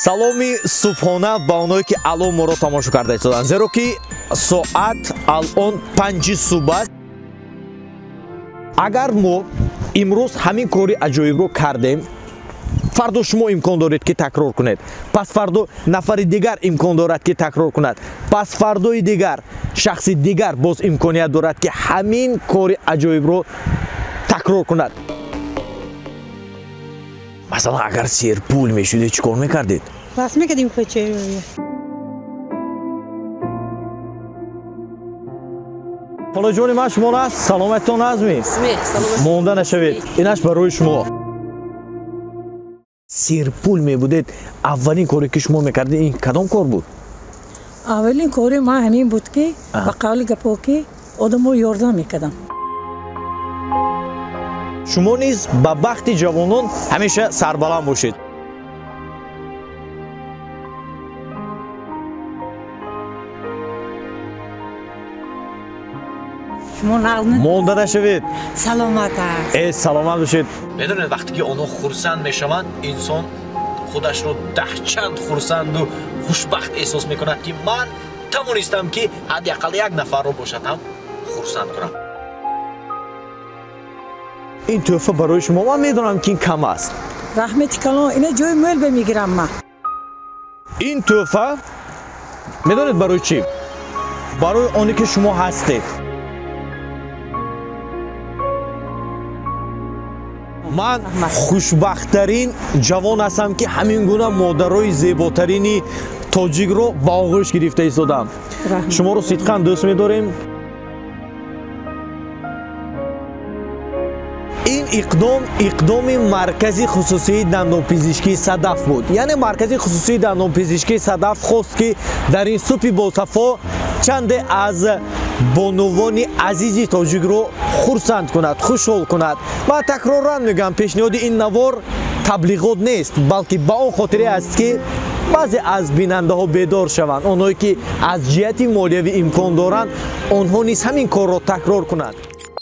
саломи субҳона ба оное ки алон моро тамошо карда истоданд, зеро ки соат алон 5 субҳ аст. агар мо имрӯз ҳамин кори аҷоибро кардем, фардо шумо имкон доред ки такрор кунед, пас фардо нафари дигар имкон дорад ки такрор кунад, пас фардои дигар шахси дигар боз имконият дорад ки ҳамин кори аҷоибро такрор кунад. масалан агар серпул мешудед чӣ кор мекардед? бас мекардем кӯчаи холаҷони ман шумо аст, саломатон азми? монда нашавед, инаш барои шумо. серпул мебудед, аввалин коре ки шумо мекардед ин кадом кор буд? аввалин кори ман ҳамин буд ки ба қавли гапо ки одамро ёрдам мекардам. шумо низ ба бахти ҷавонон ҳамеша сарбаланд бошед. монда нашавед. саломат аст. саломат бошед. медонед вақте ки онҳо хурсанд мешаванд, инсон худашро даҳчанд хурсанду хушбахт эҳсос мекунад ки ман тавонистам ки ҳадақал як нафарро бошад ҳам хурсанд кунам. ин тӯҳфа барои шумо, ман медонам ки ин кам аст. раҳмати калон, ина ҷои мӯл мегирам ман. ин тӯҳфа медонед барои чӣ? барои оне ки шумо ҳастед. ман хушбахттарин ҷавон ҳастам ки ҳамин гуна модарои зеботарини тоҷикро ба оғӯш гирифта истодам. шуморо сидқан дӯст медорем. ин иқдоми маркази хусусии дандонпизишкии Садаф буд. яъне маркази хусусии дандонпизишкии Садаф хост ки дар ин субҳи босафо чанде аз бонувони азизи тоҷикро хурсанд кунад, хушҳол кунад. ва такроран мегӯям, пешниҳоди ин навор таблиғот нест, балки ба он хотире аст ки баъзе аз бинандаҳо бедор шаванд. онҳое ки аз ҷиҳати молиявӣ имкон доранд, онҳо низ ҳамин корро такрор кунанд.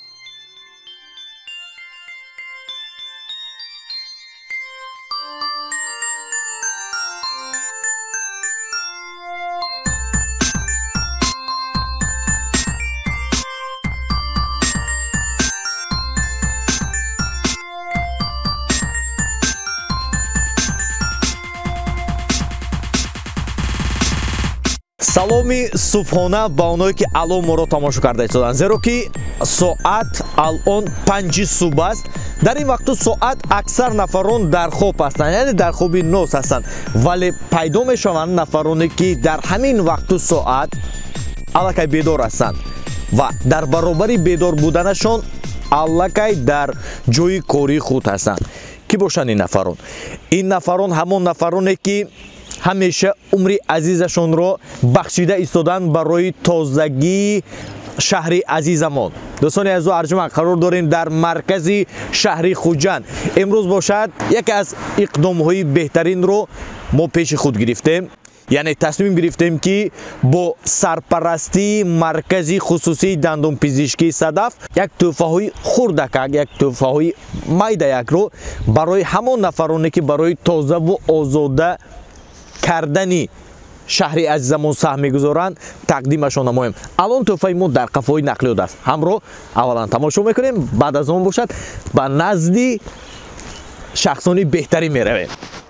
саломи субҳона ба оное ки алон моро тамошо карда истоданд, зеро ки соат алон 5 субҳ аст. дар ин вақту соат аксар нафарон дар хоб ҳастанд, яъне дар хоби нос ҳастанд, вале пайдо мешаванд нафароне ки дар ҳамин вақту соат аллакай бедор ҳастанд ва дар баробари бедор буданашон аллакай дар ҷои кори худ ҳастанд. кӣ бошанд ин нафарон? ин нафарон ҳамон нафароне ки ҳамеша умри азизашонро бахшида истоданд барои тозагии шаҳри азизамон. дӯстони азизу арҷуманд, қарор дорем дар маркази шаҳри Хуҷанд. имрӯз бошад яке аз иқдомҳои беҳтаринро мо пеши худ гирифтем, яъне тасмим гирифтем ки бо сарпарастии маркази хусусии дандонпизишкии Садаф як тӯҳфаҳои хурдакак, як тӯҳфаҳои майдаякро барои ҳамон нафароне ки барои тозаву озода кардани шаҳри азизамон саҳм мегузоранд тақдимашон намоем. алон тӯҳфаи мо дар қафои нақлиёт аст. ҳамро аввалан тамошо мекунем, баъд аз он бошад ба назди шахсони беҳтарин меравем.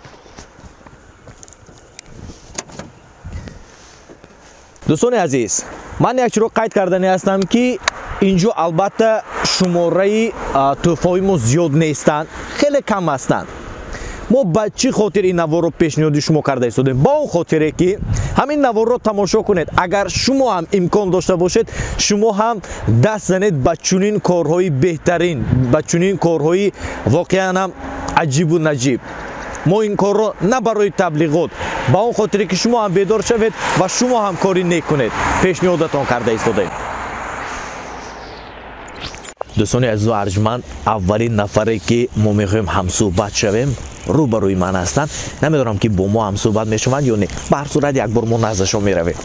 дӯстони азиз, ман якчиро қайд кардани ҳастам ки инҷо албатта шумораи тӯҳфаҳои мо зиёд нестанд, хеле кам ҳастанд. мо ба чӣ хотир ин наворро пешниҳоди шумо карда истодем? ба он хотире ки ҳамин наворро тамошо кунед. агар шумо ҳам имкон дошта бошед, шумо ҳам даст занед ба чунин корҳои беҳтарин, ба чунин корҳои воқеан ҳам аҷибу наҷиб. мо ин корро на барои таблиғот, ба он хотире ки шумо ҳам бедор шавед ва шумо ҳам кори нек кунед, пешниҳодатон карда истодем. дӯстони азизу арҷманд, аввалин нафаре ки мо мехоҳем ҳамсӯҳбат шавем рӯ ба рӯи ман ҳастанд. намедонам ки бо мо ҳамсӯҳбат мешаванд ё не. ба ҳар сурат як бор мо наздашон меравем.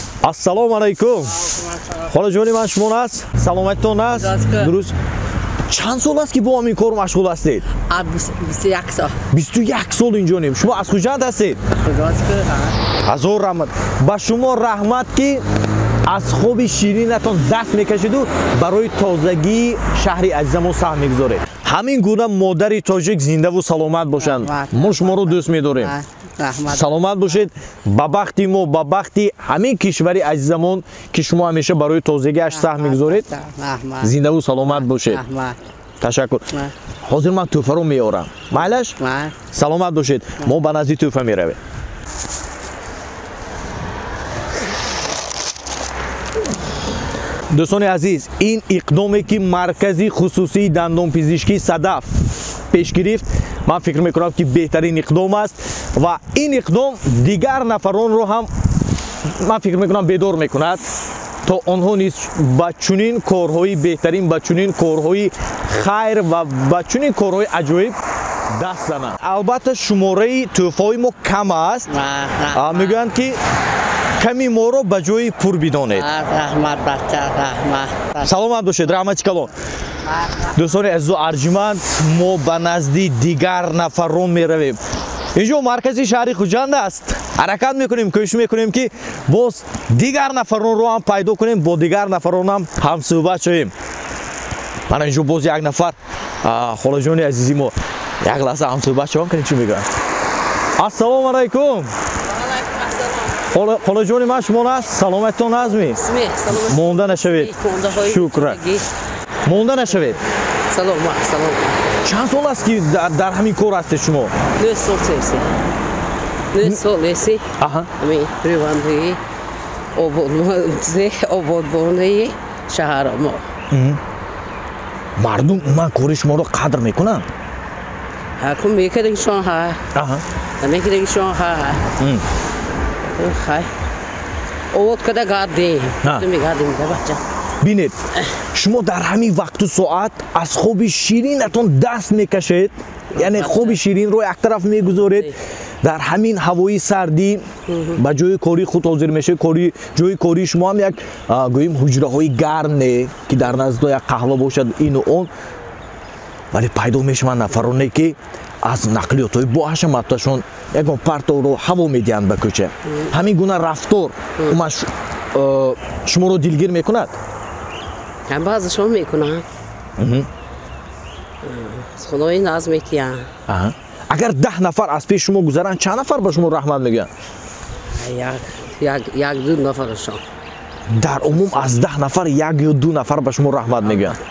ассалому алайкум. холаҷони ман шумо аст? саломатитон аст? дуруст. چند سال است که با همین کار مشغول هستید؟ 21 سال. 21 سال اینجانیم. شما از کجا هستید؟ هزار رحمت. با شما رحمت که از خوب شیرینتون دست میکشید و برای تازگی شهر عزیزمون سهم میگذارید. همین گونه مادر تاجیک زنده و سلامت باشند. ما شما رو دوست می‌داریم. سلامت باشید. با بختی ما، با بختی همین کشور عزیزمون که شما همیشه برای تازگیش سهم میگذارید. زنده و سلامت باشید. تشکر. حاضر من توفه رو میارم. معلش؟ سلامت باشید. ما به نزدیک توفه میرویم. دوستان عزیز، این اقدامی که مرکز خصوصی دندان پزشکی صدف پیش گرفت، من فکر میکنم که بهترین اقدام است و این اقدام دیگر نفران رو هم من فکر میکنم بیدار میکند تا آنها نیز با چنین کارهای بهترین، با چنین کارهای خیر و با چنین کارهای عجایب دست زنند. البته شماره توفای ما کم است، میگویند که کمی ما رو به جای پر بدانید. رحمت بچه، رحمت. سلامت باشید. رحمت کلام. دوستان عزیز و ارجمند، ما به نزدیک دیگر نفران می رویم. اینجا مرکزی شهری خوجند است. حرکت میکنیم، کوشش میکنیم که باز دیگر نفران رو هم پیدا کنیم، با دیگر نفران هم صحبت شویم. من اینجا باز یک نفر خاله جان عزیزی ما یک لحظه هم صحبت شویم کنیم. چی میگن؟ السلام علیکم. خاله جان من شما هست؟ سلامتتون هستمی؟ مونده نشوید. شکر. مونده نشوید. سلام. چند سال است که در همین کار هستید شما؟ 9 سال سیسی. 9 سال ایسی. همین پریواندهی آبادبانده شهر ما. مردم من کار شما رو قدر میکنن؟ حکم میکنه شما ها. میکنه شما ها. خیلی اوت کده گادی میگادیم بچه. بینید شما در همین وقت و ساعت از خوب شیرینتون دست میکشید، یعنی خوب شیرین رو یک طرف میگذارید، در همین هوای سردی با جای کاری خود حاضر میشه. جای کاری شما هم یک گوییم حجره های گرمه که در نزد یک قهوه باشد این و اون، ولی پیدا میشه نفرانی که از نقلیات های با حشمتشون یکم پرتو رو هوا میدهند به کوچه. همین گونه رفتار شما رو دلگیر میکند؟ هم بعضشون میکنن. خدای ناز میکنن. اگر 10 نفر از پیش شما گذرن چند نفر به شما رحمت میگن؟ یک دو نفرشون. در عموم از 10 نفر 1 یا 2 نفر به شما رحمت میگن. البته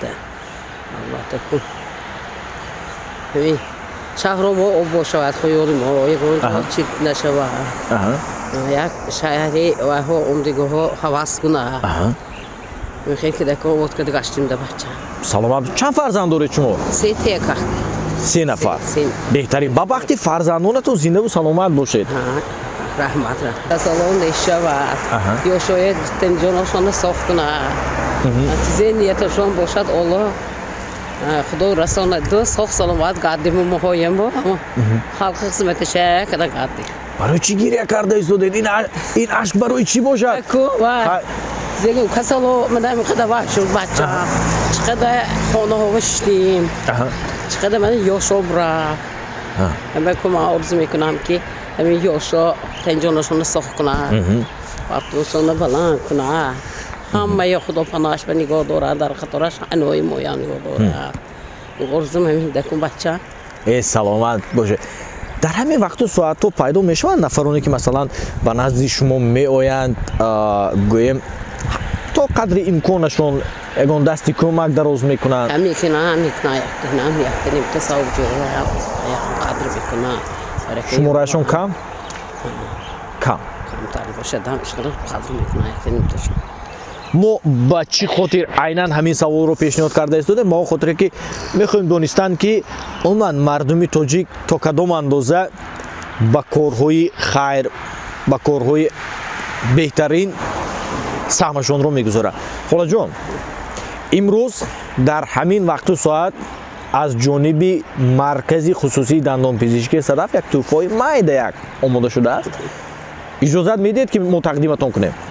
ببین شهر رو با آب شود خیال ما یک روز چی نشود. یک شهری و ها عمدگاه ها حواس کنه. میخوایی که دکا بود که دگشتیم ده بچه. سلامت. چند فرزند دارید شما؟ 3 نفر. بهترین. با وقتی فرزندانتون زنده و سلامت باشید. رحمت. سلام نشود. یا شاید تنجانشان ساخت کنه. چیزی نیتشان باشد الله خدا رسانه دو ساخت سلامت قدیم مهایم با خلق قسمت شه کده قدیم. برای چی گیریه کرده ایستادید؟ این عشق برای چی باشد؟ زیگم کسالو مدام قدر واشون بچه چقدر خانه ها وشتیم چقدر من یاشو برا من کم آرزو میکنم که همین یاشو تنجانشون ساخت کنه وقتشون بلند کنه همه یا خدا پناهش به نگاه داره در خطرش انواع مویا نگاه داره. آرزو همین دکم بچه ای سلامت باشه. در همین وقت و ساعت تو پیدا میشوند نفرانی که مثلا به نزد شما می آیند، گویم تا قدر امکانشون اگه دستی کمک دراز میکنند؟ میکنن یکتنیم تصاوب جوره قدر میکنن. شمارهشون کم تر باشه دمش قدر میکنن یکتنیم تشون. ما با چی خاطر عیناً همین سوال رو پیشنهاد کرده استاده؟ ما خاطر که میخوایم دونستن که عموما مردمی تاجیک تا کدام اندازه با کارهای خیر، با کارهای بهترین سهمشون رو میگذاره. خاله جان، امروز در همین وقت و ساعت از جانب مرکز خصوصی دندان پزشکی صدف یک تحفه مایده یک آماده شده است. اجازت میدید که ما تقدیمتون کنیم؟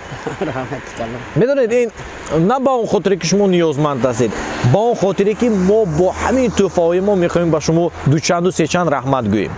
رحمت کلام. میدونید این نه با اون خاطری که شما نیازمند هستید، با اون خاطری که ما با همین تحفه‌های ما میخوایم با شما دو چند و سه چند رحمت گوییم.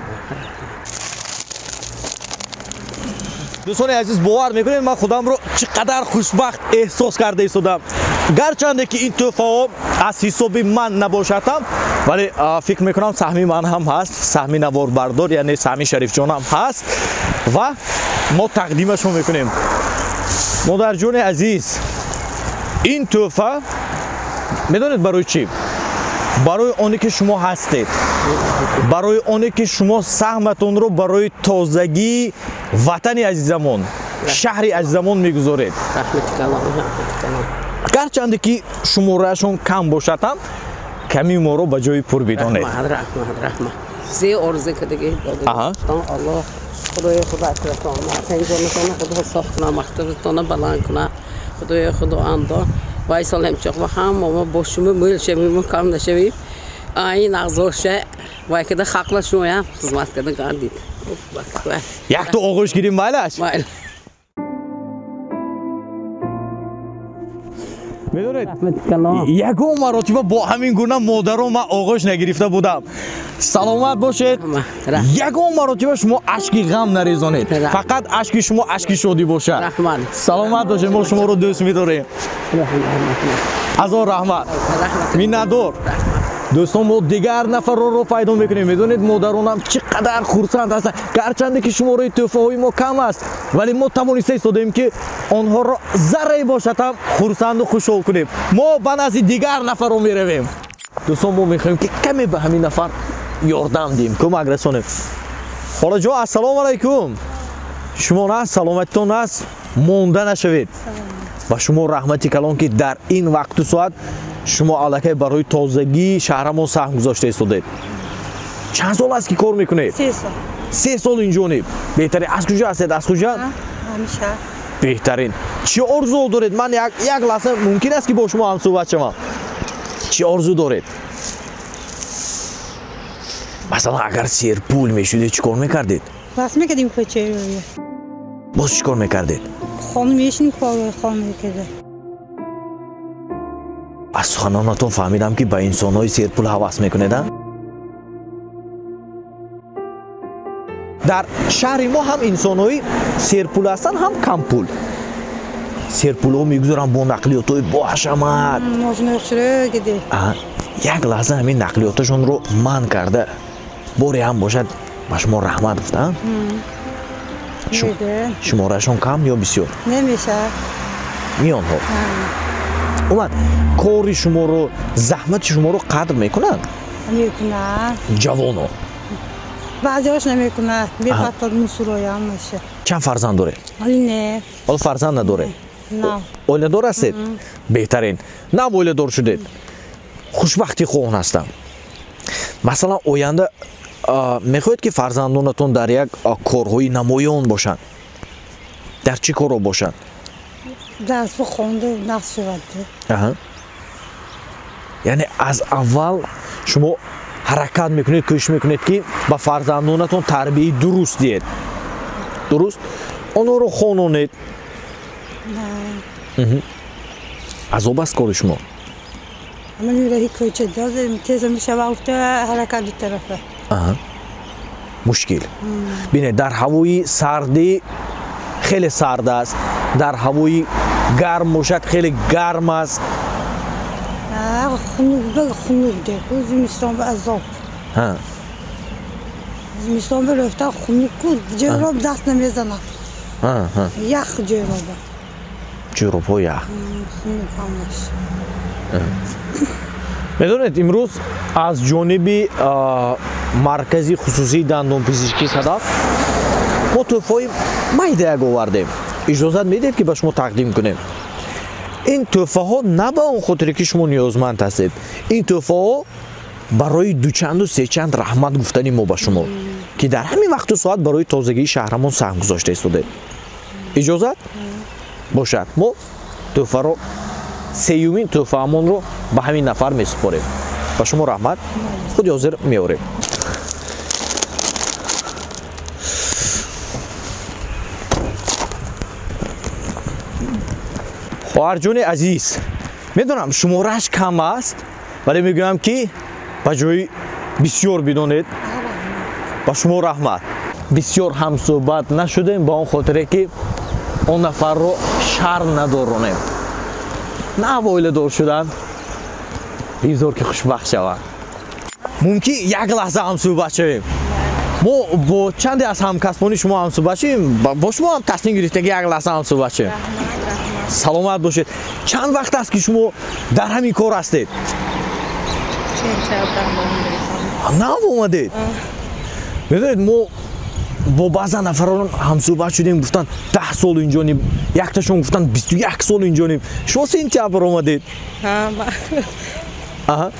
دوستان عزیز باور میکنید من خودم رو چقدر خوشبخت احساس کرده ایستادم، گرچنده که این تحفه ها از حساب من نباشدم ولی فکر میکنم سهمی من هم هست، سهمی نوار بردار یعنی سهمی شریف جان هم هست و ما تقدیمش رو میکنیم. مادر جان عزیز این تحفه میدونید برای چی؟ برای اونی که شما هستید، برای اونی که شما سهمتون رو برای تازگی وطن عزیزمون، شهر عزیزمون میگذارید. رحمت کلام. گرچنده که شمارهشون کم باشد هم کمی ما رو به جای پر بدانید. رحمت. زی عرضه که دیگه الله خدای خدا اکرتان پنجانتان خدا ساخت کنه، مختبتان بلند کنه، خدای خدا اندا وای سال همچاق و هم ما با شما میل شویم کم نشویم این نغزاشه وای که ده خاقل شما خدمت کردن کردید. یک تو آغوش گیریم مالش. میدونید یکم مراتبه با همین گونه مادرم من آغوش نگرفته بودم. سلامت باشید. یکم مراتبه شما اشکی غم نریزانید، فقط اشکی شما اشکی شادی باشد. سلامت باشید، ما شما رو دوست می‌داریم. از رحمت میندور. دوستان ما دیگر نفر رو پیدا میکنیم. میدونید مادران هم چقدر خرسند هستند، گرچنده که شماره تحفه های ما کم است ولی ما توانسته ایستادیم که آنها را ذره باشد هم خرسند و خوشحال کنیم. ما به نزد دیگر نفر رو میرویم. دوستان ما میخوایم که کمی به همین نفر یاردم دیم، کمک رسانیم. حالا جا السلام علیکم. شما نه سلامتتون است، مانده نشوید. و شما رحمتی کلان که در این وقت و ساعت شما الکی برای تازگی شهرمون سهم گذاشته ایستادید. چند سال است که کار میکنید؟ 3 سال. 3 سال اینجانید. بهترین از کجا هستید؟ از کجا؟ همیشه. بهترین. چی آرزو دارید؟ من یک لحظه ممکن است که با شما هم صحبت شوم. چی آرزو دارید؟ مثلا اگر سیر پول میشدید چیکار میکردید؟ بس میکردیم کوچه روی. باز چیکار میکردید؟ خانم میشین کار خانم میکرده. از سخنانتون فهمیدم که به انسان‌های سیر پول هوس میکنید. در شهر ما هم انسان‌های سیر پول هستن هم کم پول. سیر پول ها میگذارن با نقلیات‌های با حشمت. یک لحظه همین نقلیاتشون رو من کرده باری هم باشد به شما رحمت گفتن. شمارهشون کم یا بسیار؟ نمیشه میان ها اومد کاری شما رو زحمت شما رو قدر میکنن؟ میکنن جوان ها بعضی هاش نمیکنن بیفتاد مسورای هم میشه. چند فرزند داره؟ نه حالا فرزند نداره؟ نه اوله دار هستید؟ بهترین. نه اوله دار شدید خوشبختی خواهان هستم. مثلا آینده میخواید که فرزندانتون در یک کارهای نمایان باشند؟ در چی کار باشند؟ درس بخونده نقص شود. یعنی از اول شما حرکت میکنید، کوشش میکنید که با فرزندانتون تربیت درست دید. درست؟ آنها رو خوانونید. نه از او بس کار شما؟ من میره کوچه دازم تیز میشه و افته حرکت دو طرفه. مشکل. بینید در هوای سردی خیلی سرد است، در هوای گرم باشد خیلی گرم است. خنوک ده زمستان به عذاب. زمستان به رفته خنوک کود جراب دست نمیزنه. یخ جراب ها یخ. خنوک همش. میدونید امروز از جانب مرکزی خصوصی دندان پزشکی صدف ما تحفه مایده یک آوردیم. اجازت میدید که به شما تقدیم کنیم. این تحفه ها نه به اون خاطر که شما نیازمند هستید، این تحفه ها برای دو چند و سه چند رحمت گفتنی ما به شما که در همین وقت و ساعت برای تازگی شهرمون سهم گذاشته ایستاده. اجازت باشد ما تحفه رو سیومین تحفه همون رو به همین نفر میسپاریم. به شما رحمت خود حاضر میاریم. خواهرجان عزیز میدونم شمارش کم است ولی میگویم که با جای بسیار بدونید با شما رحمت بسیار هم صحبت نشدیم با اون خاطره که اون نفر رو شر ندارونیم نه وایل دار شدن بیزار که خوشبخت شوند ممکن یک لحظه هم صحبت شویم ما با چندی از همکسبان شما هم صحبت شویم با شما هم تصمیم گرفتیم که یک لحظه هم صحبت شویم سلامت باشید چند وقت است که شما در همین کار هستید؟ نه اومدید میدونید ما با بعضا نفران هم صحبت شدیم گفتن 10 سال اینجا نیم یک تاشون گفتن 21 سال اینجا نیم شما سنتبر اومدید؟ آها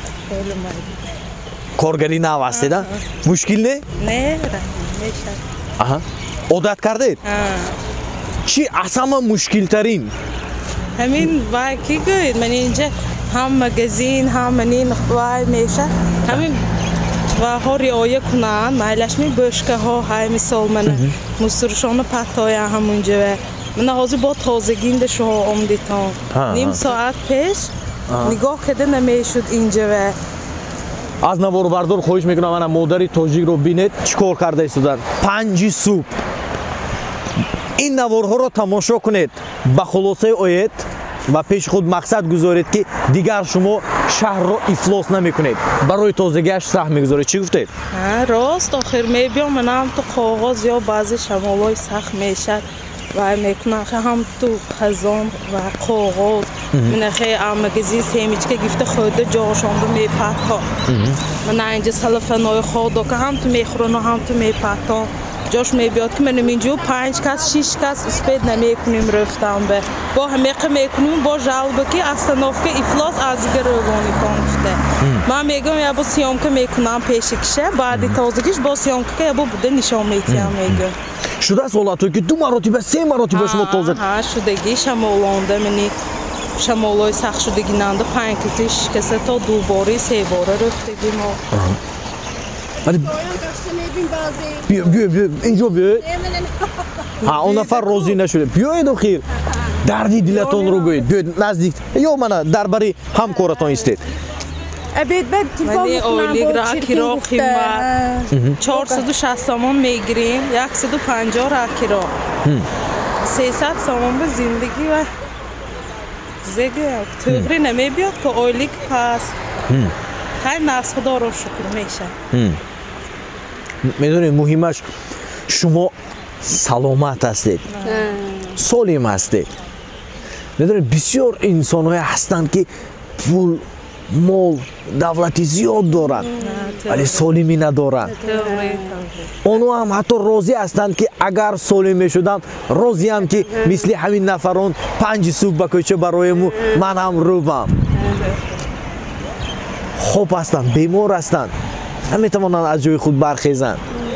کارگری نو هستید مشکل نه؟ نه آها عادت کردید؟ چی اصلا مشکل ترین؟ همین وای کی گوید من اینجا هم مگزین هم منین وای میشه همین و ها رعایه کنن مایلش می بشکه ها های مثال من مسترشان پتای همونجا من حاضر با تازگی ده شو آمدیتان نیم ساعت پیش نگاه کده نمیشد اینجا از نوار بردار خواهش میکنم من مادری تاجیک رو بینید چیکار کرده ایستادن 5 صبح این نوارها رو تماشا کنید با خلاصه آید و پیش خود مقصد گذارید که دیگر شما شهر رو افلاس نمی کنید برای تازگیش سهم میگذارید چی گفتید؟ راست آخر میبیام منم تو کاغذ یا بعضی شمالای سخت میشد و میکنم هم تو خزان و کاغذ من خیلی مگزین سیمیچ که گفته خود جاشون رو میپتا من اینجا سلفنای خود که هم تو میخورن و هم تو میپتا جاش میبیاد که من اینجا 5 کس 6 کس اسپید نمیکنیم رفتم به با همیقه میکنیم با جلبه که استناف که افلاس از گروانی کنفته من میگم یا با سیام که میکنم پیشکشه بعدی تازگیش با سیام که یا با بوده نشان میتیم میگم شده از حالتو که 2 مرتبه 3 مرتبه شما تازه شدگی شمالانده منی شمالای سخت شدگی ننده 5 کسی 6 کسی تا 2 باره 3 باره رفتگی ما ولی بیا اینجا بیا اون نفر راضی نشده بیایید و خیر دردی دلتون رو گویید بیایید نزدیک یا من درباره همکارتان استید ابید بعد منی اولیگ راکی را قیمت 460 سامان میگیریم 150 راکی را 300 سامان به زندگی و زگه تغری نمیبیاد که اولیگ پس خیلی نفس خدا رو شکر میشه میدونید مهمش شما سلامت هستید سالم هستید میدونید بسیار انسان های هستند که پول مال دولتی زیاد دارند ولی سالمی ندارند اونو هم حتی راضی هستند که اگر سالم میشدن راضی هم که مثل همین نفران 5 صبح بکوچه برای من هم روبم خوب هستند بیمار هستند نمیتوانند از جای خود برخیزند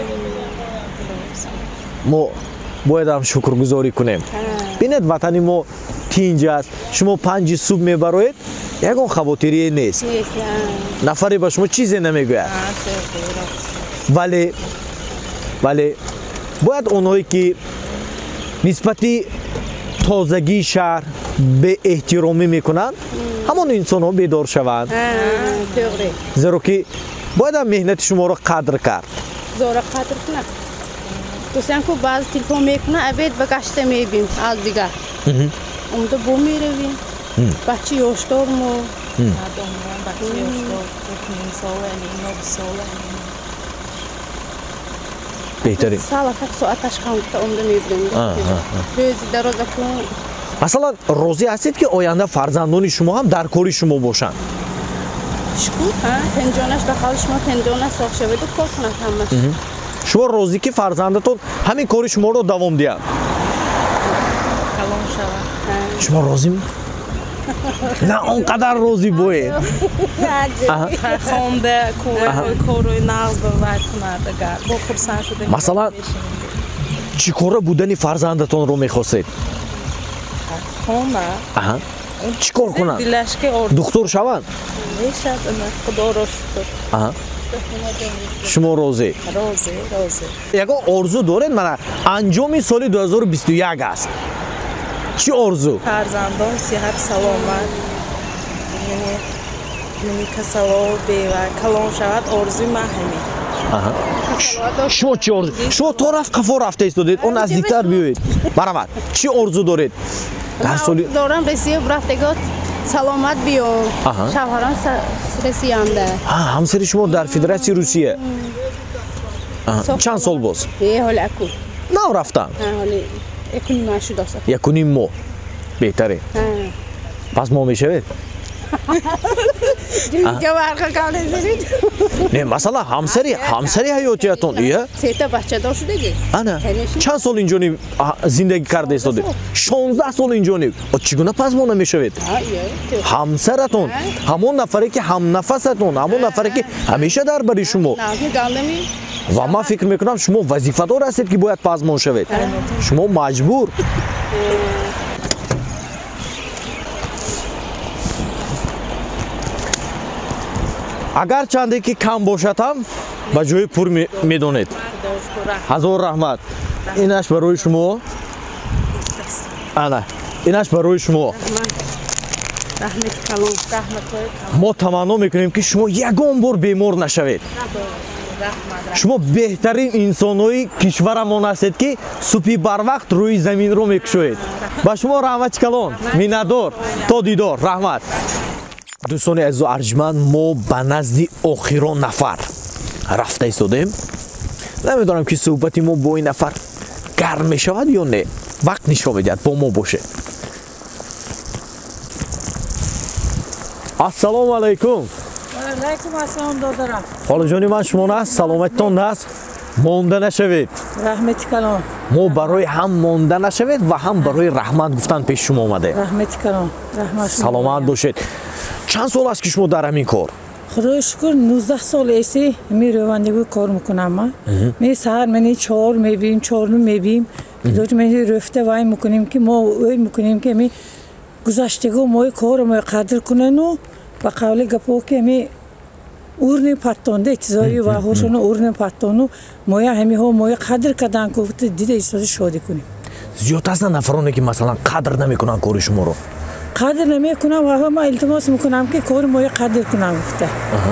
ما باید هم شکرگزاری کنیم بینید وطنی ما تینج است شما 5 صبح میبرید یکون خواطری نیست نفری به شما چیزی نمیگوید ولی باید اونایی که نسبتی تازگی شهر به احترامی میکنند همون انسان ها بیدار شوند زیرا که باید هم مهنت شما رو قدر کرد زورا قدر کنه دوستان که باز تلفن میکنه ابد بکشته میبیم از دیگر اون تو بو میرویم بچه یاشتار ما بچه یاشتار 2 ساله 9 ساله بهترین سال فقط ساعتش کامت اون میبیم روز دراز کن مثلا راضی هستید که آینده فرزندان شما هم در کاری شما باشند شکر پنجانش به حال شما پنجانش ساخت شده و کار کنند همش شما راضی که فرزندتون همین کاری شما رو دوام دهند شما راضی می؟ نه اونقدر راضی باید خونده کاروی نغز باید کنند اگر با خرسان شده مثلا چی کاره بودنی فرزندتون رو میخواستید؟ خونده چی کار کنند؟ دلش که دکتر شوند؟ میشد خدا را شکر شما راضی؟ راضی یک آرزو دارید من انجام سال 2021 است چی آرزو؟ فرزندان صحت سلامت یعنی کسلا و کلان شود آرزوی من همین. شما چی آرزو؟ شما تا رفت قفا رفته ایستادید اون نزدیکتر بیایید. برآمد. چی آرزو دارید؟ در سالی دارم بسیار رفتگات سلامت بیام. شوهرم رسیانده. همسر شما در فدراسیون روسیه. چند سال باز؟ حال اکو. نه رفتن. حالی اکنی ماشو داشت. یکونی مو بهتره. پس ما میشود. جوار کاله زدید. نه مثلا همسری حیاتیتون ایه؟ سه تا بچه دار شدگی. آنها. چند سال اینجا زندگی کرده استاده؟ 16 سال اینجا نی. و چگونه پس ما نمیشود؟ همسرتون، همون نفری که هم نفستون، همون نفری که همیشه در بری شما. نه گاندمی. و ما فکر میکنم شما وظیفه دار هستید که باید پازمان شوید. شما مجبور. اگر چندی که کم باشد هم با جای پور میدونید. هزار رحمت. اینش برای شما. اینش برای شما. ما تمنا میکنیم که شما یگان بار بیمار نشوید. شما بهترین انسانوی کشورمان هستید که صبح بر وقت روی زمین رو میکشوید. با شما رحمت کلان. میندار تا دیدار. رحمت. دوستان عزیز و ارجمند ما به نزد آخرین نفر رفته ایستادیم. نمیدونم که صحبتی ما با این نفر گرم میشود یا نه. وقت نشان میدهد با ما باشه. السلام علیکم. علیکم السلام دادرم. حالا جانی من شما نه سلامتتان است. مانده نشوید. رحمت کلام. ما برای هم مانده نشوید و هم برای رحمت گفتن پیش شما آمده. رحمت کلام. رحمت. سلامت باشید. چند سال است که شما در همین کار؟ خدای شکر 19 سال است می روندگی کار میکنم من. می سهر منی 4 میبیم 4 میبیم. دوت می رفته وای میکنیم که ما وای میکنیم که می گذشتگی ما کار ما قدر کنن و قول گپو که می اورنی پاتونده چیزایی و هوشون اورنی پاتونو ما همی ها ما قدر کردن گفت دیده ایستاد شادی کنیم. زیاد از نفرانی که مثلا قدر نمیکنن کار شما رو. قدر نمیکنم و ما التماس میکنم که کار ما قدر کنم گفته.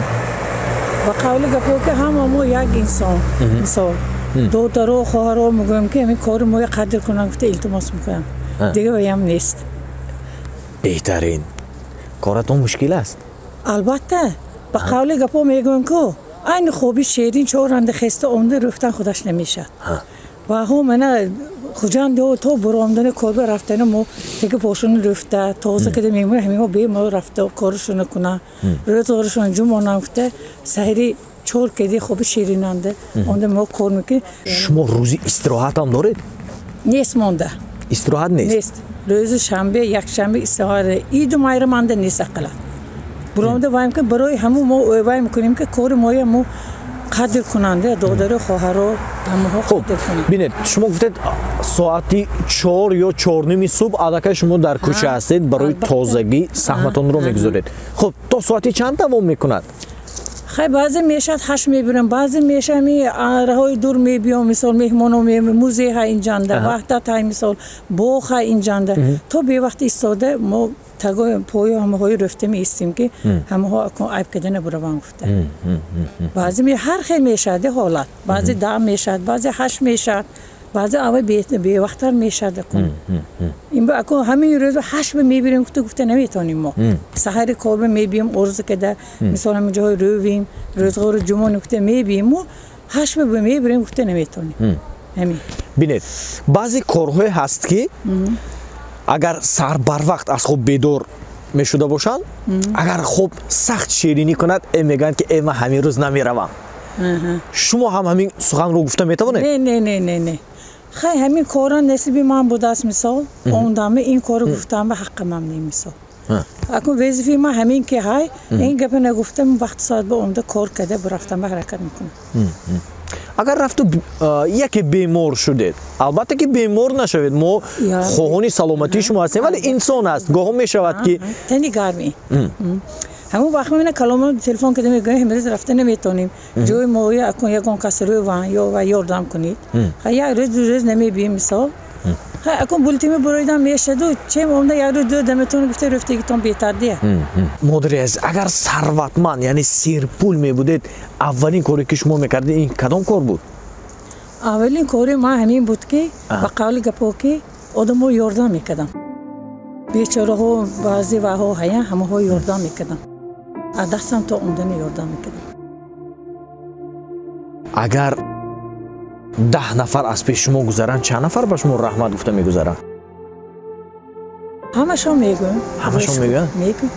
و قول گپو که هم ما یک انسان مثال دختر و خواهر میگم که همین کار ما قدر کنم گفته التماس میکنم. دیگه ویم نیست. بهترین کارتون مشکل است. البته با قول گپو میگم که این خوبی شیرین چورنده خسته عمده رفتن خودش نمیشه. و هم من خجان دو تو برامدن کار رفتن مو دیگه پاشون رفته تازه که میمونه همین به ما رفته کارشون کنه روزارشون جمع نفته سحری چور کدی خوب شیریننده اون ما کار میکنه. شما روزی استراحت هم دارید؟ نیست مونده. استراحت نیست. روز شنبه یک شنبه استراحت عید مایره مانده نیست اقلا. برامده وایم که برای همون ما وای میکنیم که کار ما قدر کننده دادر خواهر رو همه قدر کنند. ببینید شما گفتید ساعتی 4 یا 4:30 صبح عادتا شما در کوچه هستید برای تازگی زحمتون رو میگذارید. خب تا ساعتی چند دوام میکند؟ خیلی بعضی میشد 8 میبرم بعضی میشه می راهی دور میبیام مثال مهمونو موزه ها اینجانده وقت های مثال باغ ها اینجانده تو به وقت ایستاده ما تگاه پویا همه های رفته میستیم که همه ها اکن عیب کردن بروان گفته. بعضی می هر خیلی میشده حالت بعضی 10 میشد بعضی 8 میشد بعضی اوای به وقتر میشد کن. این با اکن همین روز 8 میبریم گفته نمیتونیم ما سحر کار میبیم ارز کده مثلا همین جای رویم روزگار جمعه نکته میبیم و 8 میبریم گفته نمیتونیم. همین ببینید بعضی کارهای هست که اگر سر بر وقت از خوب بیدار میشده باشن اگر خوب سخت شیرینی کند میگن که من همین روز نمیروم. شما هم همین سخن رو گفته میتوانید؟ نه خیلی همین کارا نصیبی من بوده است مثال اون دامه این کارو گفتم به حق من نمی مثال اکنون وظیفه من همین که های این گپ نگفتم وقت ساعت به عمده کار کرده برفتم به حرکت میکنم. اگر رفت یکی بیمار شدید البته که بیمار نشوید ما خواهان سلامتی شما هستیم ولی انسان است گاه می شود که تنی گرمی همون وقت میبینه کلام تلفن کده میگه همروز رفته نمیتونیم جوی مویا اکن یکون کس رو وان یا و یاردم کنید یک روز نمیبیم مثال اکن بولتیمی برویدم میشدو چه مونده یارو دو دمتون گفته رفتگیتون بهتر دیه مادر عزیز اگر ثروتمند یعنی سیرپول می بودید اولین کاری که شما میکردید این کدام کار بود؟ اولین کاری ما همین بود که با قول گپو که آدمو یاردم میکردم بیچاره ها بعضی وها هیا همه ها یاردم میکردم از دستم تا اومدن یاردم میکردم اگر 10 نفر از پیش شما گذرن چند نفر به شما رحمت گفته میگذرن؟ همشون میگن میگن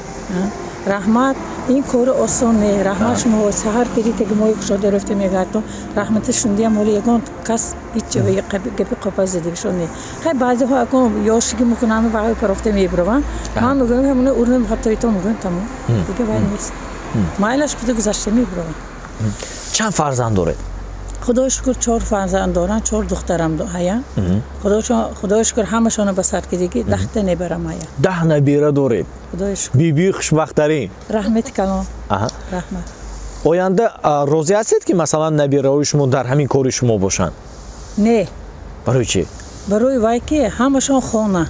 رحمت این کار آسان نه رحمت شما سحر پیری که ما یک شده رفته میگردم رحمت شوندی مولی یگان کس هیچ وی گپی قپاز دیگه شونه های بعضی ها اکم یاشگی میکنم و پرفته میبرم من میگم همون اورم حتی تو میگم تمام دیگه وای نیست مایلش بده گذشته میبرم چند فرزند داره؟ خدا شکر 4 فرزند دارن 4 دخترم هیا خدا شکر همشون به سر کردگی 10 تا نبرم هیا 10 نبیره دارید خدا شکر بیبی خوشبخت‌ترین رحمت کلام رحمت آینده راضی هستید که مثلا نبیره های شما در همین کار شما باشن؟ نه برای چی؟ برای وای که همشون خونه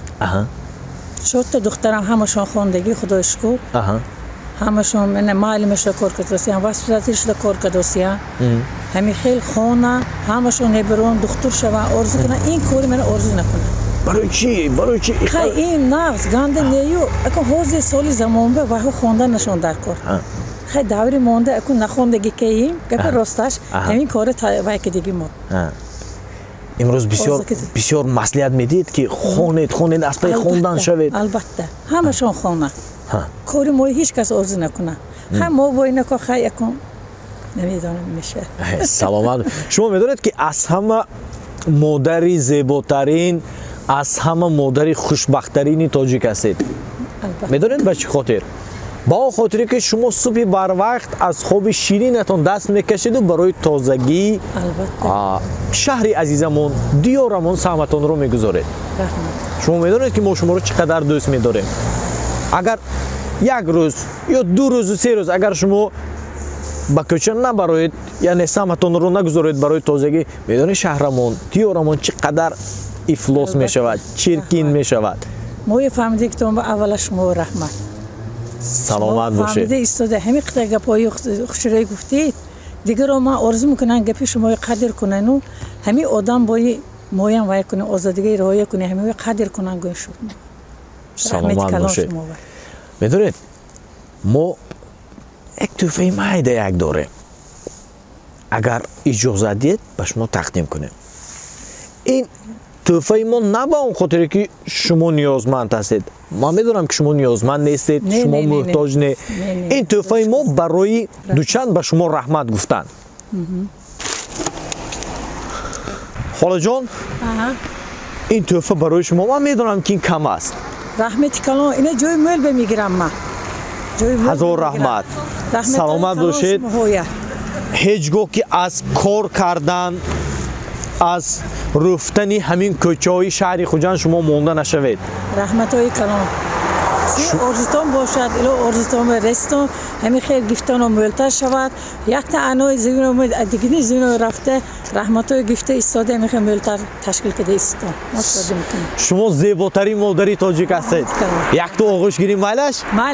4 تا دخترم همشون خوندگی خدا شکر همشون من معلمش کار کردوسیان واسطاتش کار کردوسیان همین خیلی خونه همشون نبرون دکتر شون آرزو کنن این کاری من آرزو نکنم برای چی خیلی این نقص گنده نیو اگه حوزه سالی زمان به وحو خوندن نشون در کار خیلی دوری مونده اگه نخوندگی که این گپ راستش همین کار وای که دیگه ما امروز بسیار مصلحت میدید که خونید از پای خوندن شوید البته همشون خونه کاری ما هیچ کس آرزو نکنه هم ما با اینه که خیلی کن نمیدونم میشه سلامت شما میدونید که از همه مادری زیباترین از همه مادری خوشبختترین تاجیک هستید میدونید به چه خاطر؟ با خاطری که شما صبح بر وقت از خواب شیرینتون دست میکشید و برای تازگی شهر عزیزمون دیارمون سهمتون رو میگذارید شما میدونید که ما شما رو چقدر دوست میداریم اگر یک روز یا 2 روز و 3 روز اگر شما با کوچه نبرید یعنی سهمتون رو نگذارید برای تازگی میدونید شهرمون دیارمون چقدر افلاس میشود چرکین میشود ما فهمیدیم که تو اولش ما رحمت سلامت باشید فهمیده ایستاده همین قطعه گپایی خوشرای گفتید دیگه رو ما آرزو میکنن گپی شما قدر کنن و همین آدم بایی مایم وای کنه آزادگی رعایت کنه همین قدر کنن گوش سلامت باشید میدونید ما یک توفه مایده یک داره اگر اجازه دید به شما تقدیم کنیم این توفه ما نه با اون خاطری که شما نیازمند هستید ما میدونم که شما نیازمند نیستید شما محتاج نه این توفه ما برای دوچند به شما رحمت گفتن خاله جان این توفه برای شما من میدونم که این کم است رحمت کلام اینه جای مول بمیگیرم ما هزار رحمت سلامت باشید هیچگاه که از کار کردن از رفتنی همین کوچه های شهر خوجان شما مونده نشوید رحمت های کلام ارزتون باشد الو ارزتون رستون همین خیلی گفتان و مولتر شود یک تا انوی زمین و دیگه زمین رفته رحمت های گفته ایستاده همین خیلی مولتر تشکیل کده ایستان شما زیباترین مادری تاجیک هستید یک تا آغوش گیریم مایلش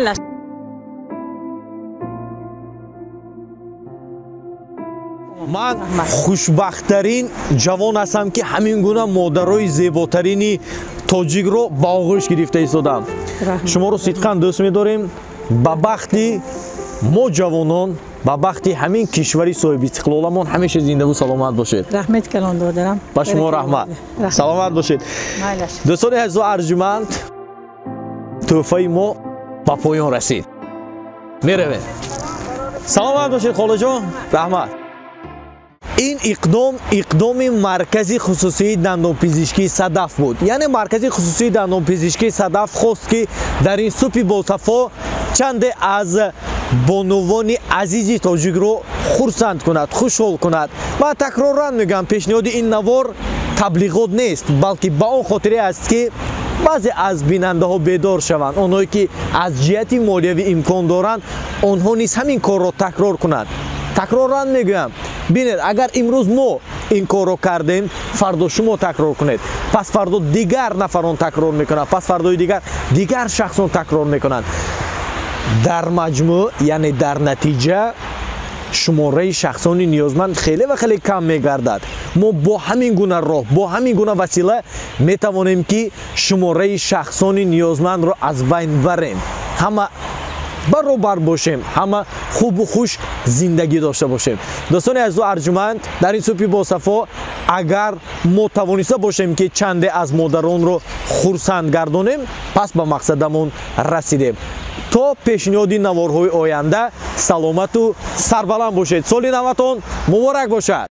من خوشبختترین جوان هستم که همین گونه مادرای زیباترین تاجیک رو با آغوش گرفته ایستادم شما رو صدقاً دوست می‌داریم با بختی ما جوانان با بختی همین کشوری صاحب استقلالمون همیشه زنده و سلامت باشید رحمت کلام دادم با شما رحمت سلامت باشید دوستان عزیز و ارجمند تحفه ما با پایان رسید میرویم سلامت باشید خاله جان رحمت این اقدام مرکز خصوصی دندانپزشکی صدف بود یعنی مرکز خصوصی دندانپزشکی صدف خواست که در این صبح باصفا چند از بانوان عزیزی تاجیک رو خرسند کند خوشحال کند و تکرارا میگم پیشنهاد این نوار تبلیغات نیست بلکه با اون خاطری است که بعضی از بیننده ها بیدار شوند اونایی که از جهت مالیوی امکان دارند آنها نیز همین کار را تکرار کنند تکرارا میگم ببینید اگر امروز ما این کارو کردیم فردا شما تکرار کنید پس فردا دیگر نفران تکرار میکنند پس فردای دیگر شخصان تکرار میکنند در مجموع یعنی در نتیجه شماره شخصان نیازمند خیلی و خیلی کم میگردد ما با همین گونه راه با همین گونه وسیله میتوانیم که شماره شخصان نیازمند را از بین بریم همه برابر باشیم همه خوب و خوش زندگی داشته باشیم دوستان عزیز و ارجمند در این صبح با صفا اگر ما توانسته باشیم که چند از مادران رو خرسند گردانیم پس به مقصدمون رسیدیم تا پیشنهادی نوارهای آینده سلامت و سربلند باشید سال نوتون مبارک باشد